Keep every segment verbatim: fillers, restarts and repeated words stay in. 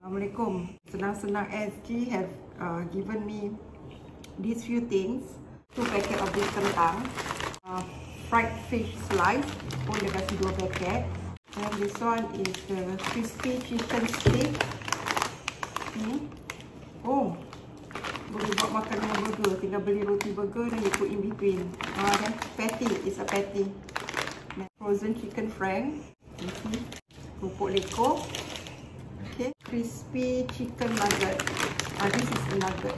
Assalamualaikum. Senang-senang S G have uh, given me these few things. Two packet of this kentang, uh, fried fish slice pun dia kasih dua packet. And this one is the crispy chicken stick. Hmm. Oh, boleh buat makan dengan burger. Tinggal beli roti burger dan you put in between. Ah, uh, patty is a patty. Frozen chicken frank. Kerupuk leko. Okay, crispy chicken nugget. Ah, this is the nugget.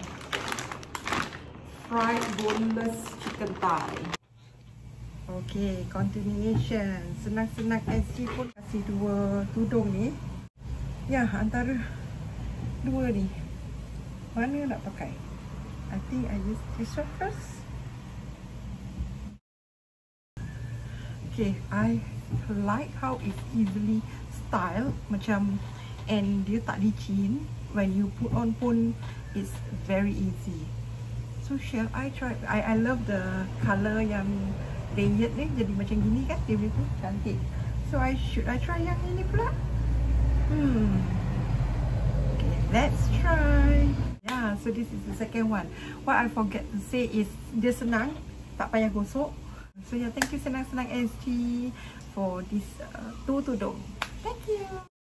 Fried boneless chicken thigh. Okay, continuation. Senang-senang S G pun kasih dua tudung ni. Ya, antara dua ni, mana nak pakai? I think I use this one first. Okay, I like how it's easily styled, macam, and dia tak licin. When you put on pun, it's very easy. So shall I try? I I love the color yang layered ni, jadi macam gini kan, dia tu cantik. So I should I try yang ini pula? Hmm. Okay, let's try. Yeah, so this is the second one. What I forget to say is dia senang, tak payah gosok. So yeah, thank you Senang-Senang S G for this uh, two tudung. Thank you.